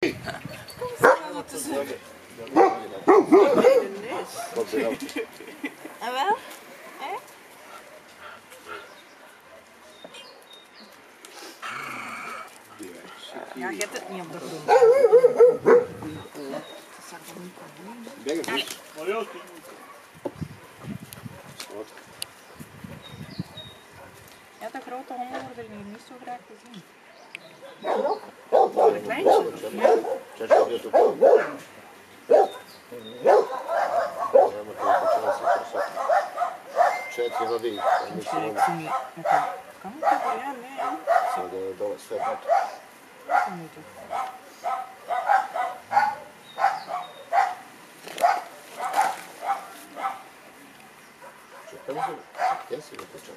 Como se ela te sabe? Ah, wel? Ja, ik heb het niet op de grond. Ja, de grote honden worden hier niet zo graag gezien. De kleintje? Četiri vodi. Kan het toch? Ja, nee. Sad dole sve bato. Čekaj se, gdje si ga počeo?